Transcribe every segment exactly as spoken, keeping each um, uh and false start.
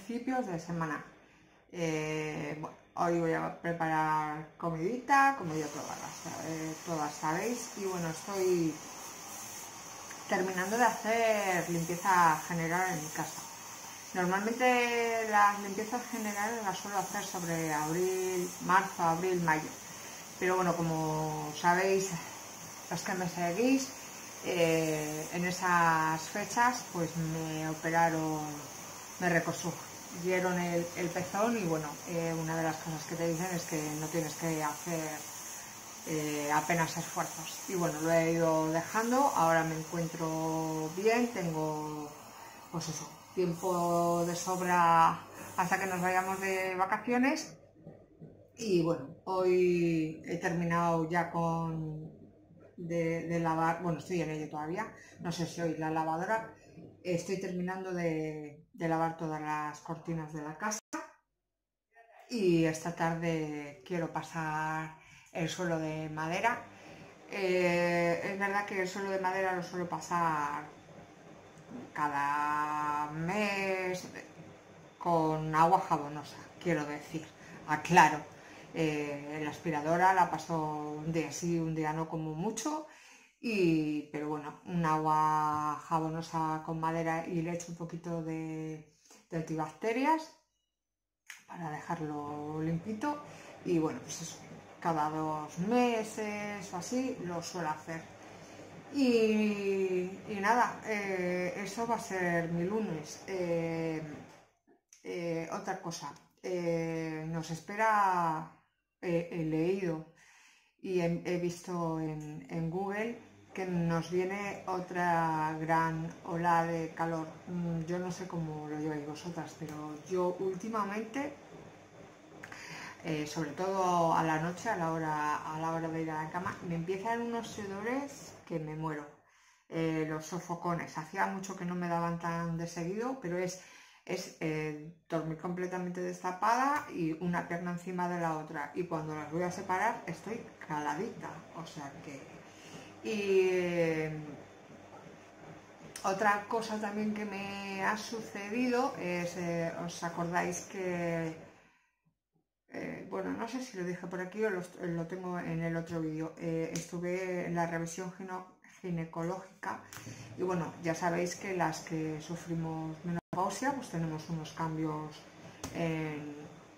principios de semana. Eh, bueno, hoy voy a preparar comidita, como ya todas, eh, todas sabéis, y bueno, estoy terminando de hacer limpieza general en mi casa. Normalmente las limpiezas generales las suelo hacer sobre abril, marzo, abril, mayo, pero bueno, como sabéis, los que me seguís, eh, en esas fechas pues me operaron, me reconstruyeron el, el pezón y bueno, eh, una de las cosas que te dicen es que no tienes que hacer eh, apenas esfuerzos, y bueno, lo he ido dejando. Ahora me encuentro bien, tengo pues eso, tiempo de sobra hasta que nos vayamos de vacaciones. Y bueno, hoy he terminado ya con de, de lavar, bueno, estoy en ello todavía, no sé si hoy la lavadora, estoy terminando de, de lavar todas las cortinas de la casa, y esta tarde quiero pasar el suelo de madera. Eh, es verdad que el suelo de madera lo suelo pasar cada mes con agua jabonosa, quiero decir, aclaro. Eh, la aspiradora la paso un día sí, un día no, como mucho, y, pero bueno, un agua jabonosa con madera, y le echo un poquito de, de antibacterias para dejarlo limpito, y bueno, pues eso, cada dos meses o así lo suelo hacer. Y, y nada, eh, eso va a ser mi lunes. Eh, eh, otra cosa, eh, nos espera, eh, he leído y he, he visto en, en Google que nos viene otra gran ola de calor. Yo no sé cómo lo lleváis vosotras, pero yo últimamente, eh, sobre todo a la noche, a la hora, a la hora de ir a la cama, me empiezan unos sudores que me muero. Eh, los sofocones, hacía mucho que no me daban tan de seguido, pero es es eh, dormir completamente destapada y una pierna encima de la otra, y cuando las voy a separar estoy caladita, o sea que... Y eh, otra cosa también que me ha sucedido es, eh, os acordáis que, eh, bueno, no sé si lo dije por aquí o lo, lo tengo en el otro vídeo, eh, estuve en la revisión gino, ginecológica, y bueno, ya sabéis que las que sufrimos menopausia pues tenemos unos cambios en,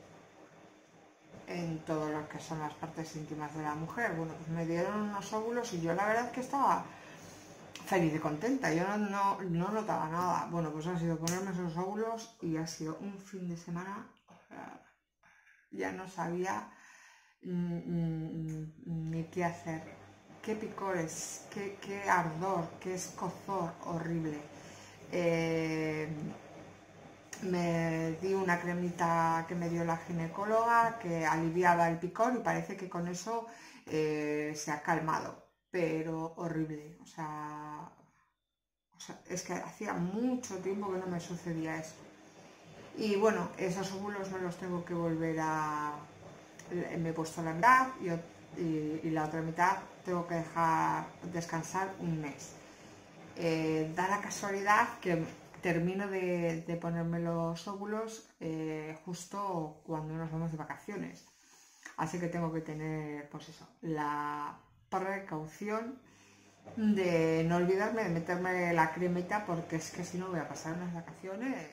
en todo lo que son las partes íntimas de la mujer. Bueno, pues me dieron unos óvulos y yo la verdad es que estaba feliz y contenta, yo no, no, no notaba nada. Bueno, pues ha sido ponerme esos óvulos y ha sido un fin de semana, o sea, ya no sabía mm, ni qué hacer. Qué picores, qué, qué ardor, qué escozor horrible. Eh, me di una cremita que me dio la ginecóloga que aliviaba el picor, y parece que con eso eh, se ha calmado, pero horrible. O sea, o sea, es que hacía mucho tiempo que no me sucedía eso. Y bueno, esos óvulos me los tengo que volver a... me he puesto la mitad y, y, y la otra mitad tengo que dejar descansar un mes. Eh, da la casualidad que termino de, de ponerme los óvulos eh, justo cuando nos vamos de vacaciones, así que tengo que tener pues eso, la precaución de no olvidarme de meterme la cremita, porque es que si no voy a pasar unas vacaciones.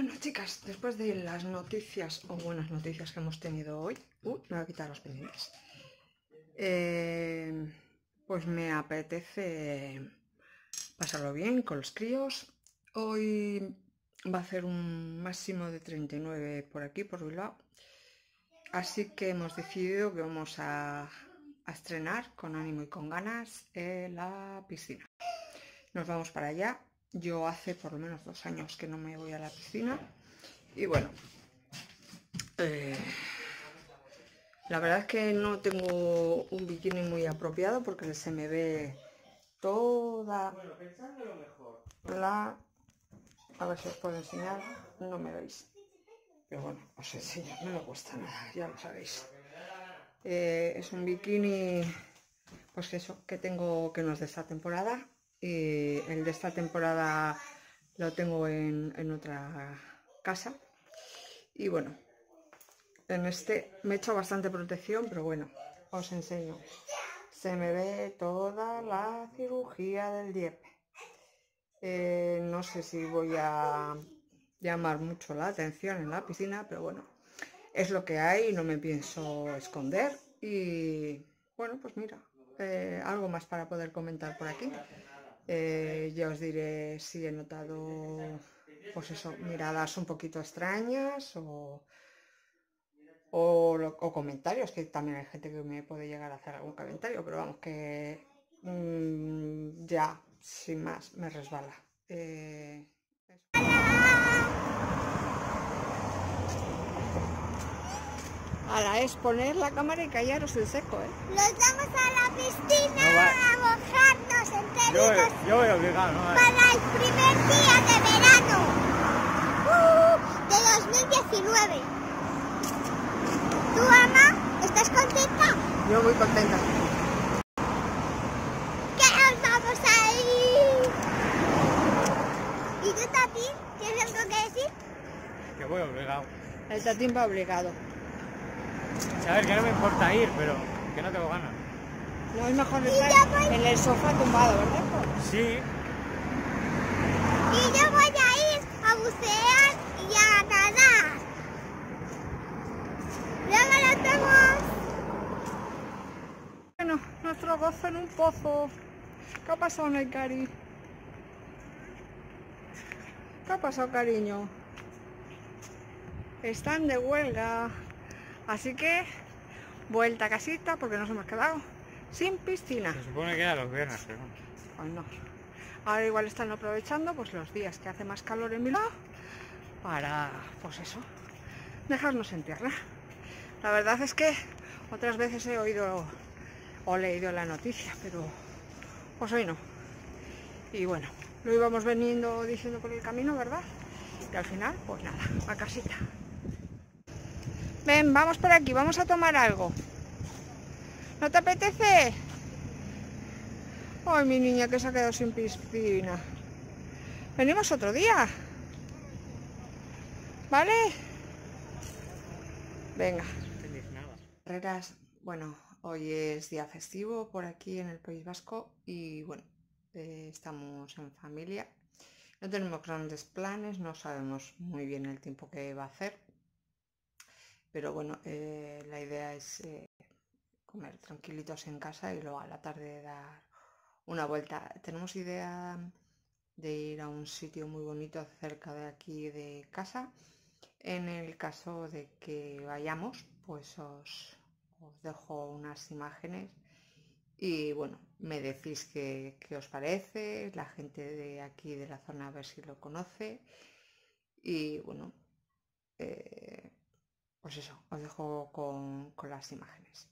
Bueno, chicas, después de las noticias o buenas noticias que hemos tenido hoy, uh, me voy a quitar los pendientes, eh, pues me apetece pasarlo bien con los críos. Hoy va a hacer un máximo de treinta y nueve por aquí, por Bilbao, así que hemos decidido que vamos a, a estrenar con ánimo y con ganas eh, la piscina. Nos vamos para allá. Yo hace por lo menos dos años que no me voy a la piscina y bueno, eh, la verdad es que no tengo un bikini muy apropiado porque se me ve toda la... A ver si os puedo enseñar, no me veis, pero bueno, os enseño, no me cuesta nada, ya lo sabéis. Eh, es un bikini, pues eso, que tengo, que no es de esta temporada. Y el de esta temporada lo tengo en, en otra casa. Y bueno, en este me he hecho bastante protección, pero bueno, os enseño. Se me ve toda la cirugía del diepe. Eh, no sé si voy a llamar mucho la atención en la piscina, pero bueno, es lo que hay y no me pienso esconder. Y bueno, pues mira, eh, algo más para poder comentar por aquí. Eh, ya os diré si he notado, pues eso, miradas un poquito extrañas o, o, o comentarios, que también hay gente que me puede llegar a hacer algún comentario, pero vamos, que mmm, ya, sin más, me resbala. Eh, Ahora es poner la cámara y callaros el seco, ¿eh? Nos vamos a la piscina no a mojarnos enteritos. Yo, yo voy obligado, ¿no? Para el primer día de verano uh, de dos mil diecinueve. ¿Tú, Ama, estás contenta? Yo muy contenta. ¿Qué nos vamos a ir? ¿Y tú, Tati? ¿Tienes algo que decir? Que voy obligado. El Tatín va obligado. A ver, que no me importa ir, pero que no tengo ganas. No es mejor estar en el sofá tumbado, ¿verdad? Sí. Y yo voy a ir a bucear y a nadar. Luego lo tenemos. Bueno, nuestro gozo en un pozo. ¿Qué ha pasado, Naikari? ¿Qué ha pasado, cariño? Están de huelga. Así que, vuelta a casita porque nos hemos quedado sin piscina. Se supone que era los viernes, pero no. Pues no. Ahora igual están aprovechando pues los días que hace más calor en Bilbao para, pues eso, dejarnos en tierra. La verdad es que otras veces he oído o leído la noticia, pero pues hoy no. Y bueno, lo íbamos veniendo diciendo por el camino, ¿verdad? Y al final, pues nada, a casita. Ven, vamos por aquí, vamos a tomar algo. ¿No te apetece? Ay, mi niña que se ha quedado sin piscina. Venimos otro día. ¿Vale? Venga. Carreras, bueno, hoy es día festivo por aquí en el País Vasco y bueno, eh, estamos en familia. No tenemos grandes planes, no sabemos muy bien el tiempo que va a hacer. Pero bueno, eh, la idea es eh, comer tranquilitos en casa y luego a la tarde dar una vuelta. Tenemos idea de ir a un sitio muy bonito cerca de aquí de casa. En el caso de que vayamos, pues os, os dejo unas imágenes y bueno, me decís qué, qué os parece, la gente de aquí de la zona a ver si lo conoce y bueno, eh, pues eso, os dejo con, con las imágenes.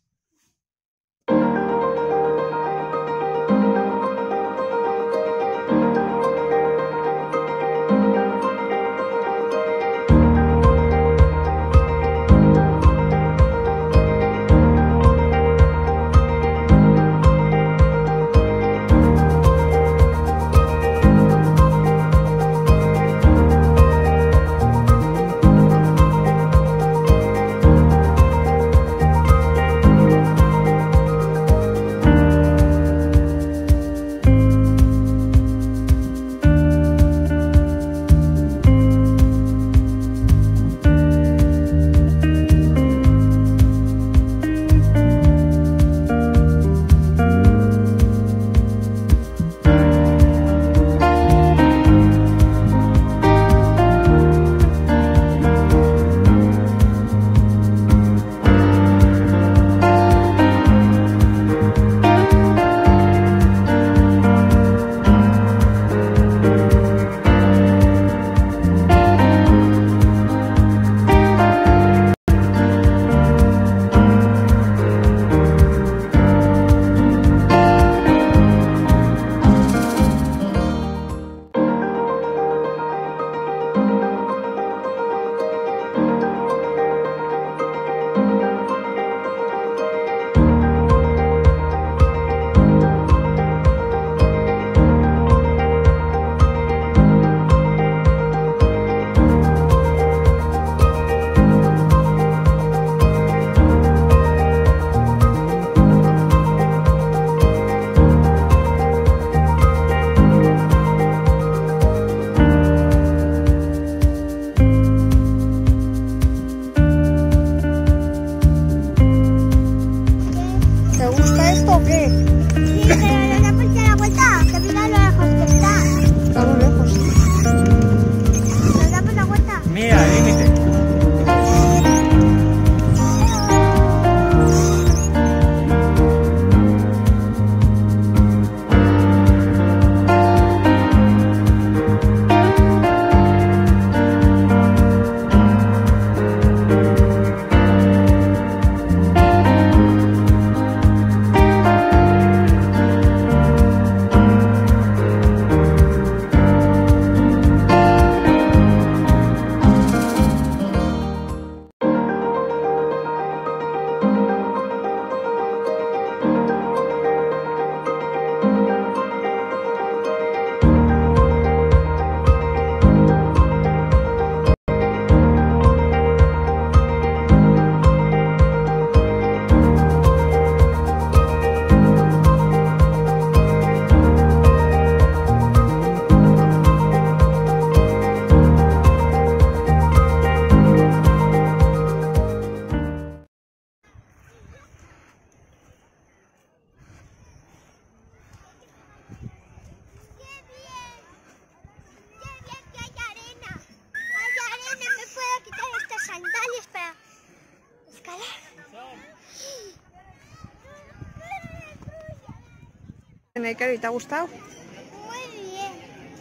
Neikari, ¿te ha gustado? Muy bien.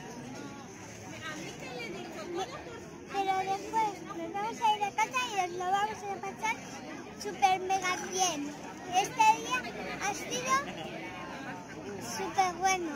Pero después nos vamos a ir a casa y nos lo vamos a pasar súper mega bien. Este día ha sido súper bueno.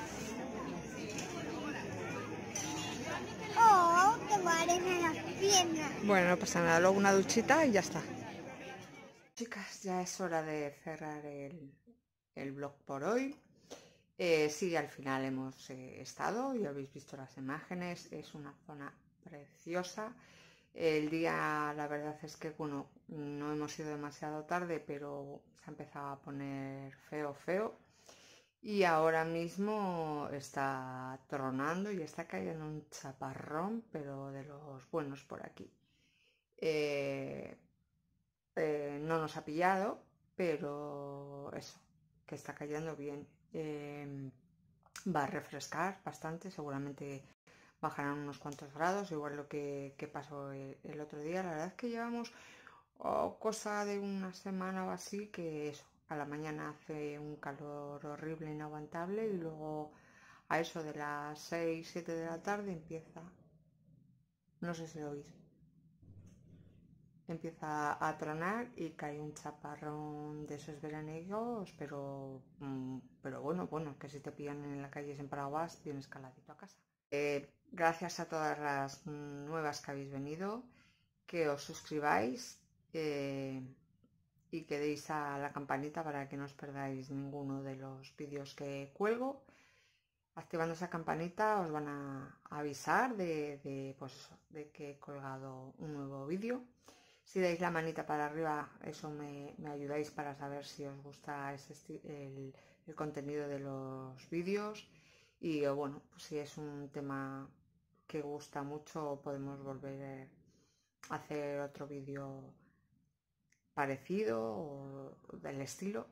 Oh, tengo arena en las piernas. Bueno, no pasa nada, luego una duchita y ya está. Chicas, ya es hora de cerrar el, el vlog por hoy. Eh, sí, al final hemos eh, estado y habéis visto las imágenes, es una zona preciosa. El día, la verdad es que, bueno, no hemos ido demasiado tarde, pero se ha empezado a poner feo, feo. Y ahora mismo está tronando y está cayendo un chaparrón, pero de los buenos por aquí. Eh, eh, no nos ha pillado, pero eso, que está cayendo bien. Eh, va a refrescar bastante, seguramente bajarán unos cuantos grados, igual lo que, que pasó el, el otro día. La verdad es que llevamos oh, cosa de una semana o así, que eso, a la mañana hace un calor horrible, inaguantable, y luego a eso de las seis, siete de la tarde empieza, no sé si lo oís, empieza a tronar y cae un chaparrón de esos veraniegos, pero, pero bueno, bueno, que si te pillan en la calle sin paraguas, vienes caladito a casa. Eh, gracias a todas las nuevas que habéis venido, que os suscribáis eh, y que deis a la campanita para que no os perdáis ninguno de los vídeos que cuelgo. Activando esa campanita os van a avisar de, de, pues, de que he colgado un nuevo vídeo. Si dais la manita para arriba, eso me, me ayudáis para saber si os gusta ese el, el contenido de los vídeos. Y bueno, pues si es un tema que gusta mucho, podemos volver a hacer otro vídeo parecido o del estilo.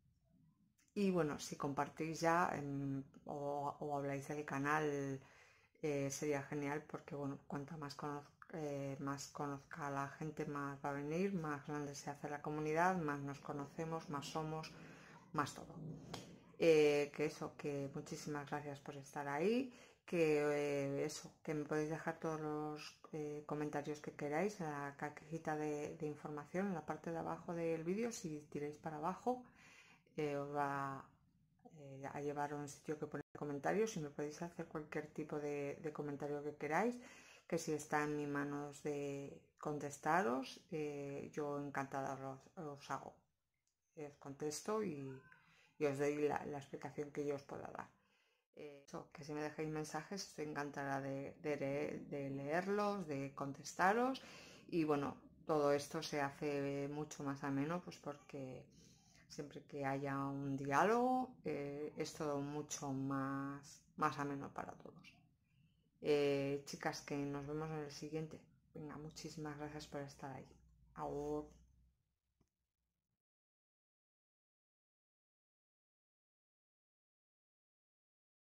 Y bueno, si compartís ya eh, o, o habláis del canal, eh, sería genial, porque bueno, cuanto más conozco Eh, más conozca a la gente, más va a venir, más grande se hace la comunidad, más nos conocemos, más somos, más todo. Eh, que eso, que muchísimas gracias por estar ahí, que eh, eso, que me podéis dejar todos los eh, comentarios que queráis en la cajita de, de información, en la parte de abajo del vídeo. Si tiráis para abajo, eh, os va eh, a llevar a un sitio que pone comentarios, y me podéis hacer cualquier tipo de, de comentario que queráis, que si está en mis manos de contestaros, eh, yo encantada los, os hago, os contesto y, y os doy la, la explicación que yo os pueda dar. Eh, eso, que si me dejáis mensajes, estoy encantada de, de, de leerlos, de contestaros, y bueno, todo esto se hace mucho más ameno, pues porque siempre que haya un diálogo eh, es todo mucho más, más ameno para todos. Eh, chicas, que nos vemos en el siguiente. Venga, muchísimas gracias por estar ahí. Agur.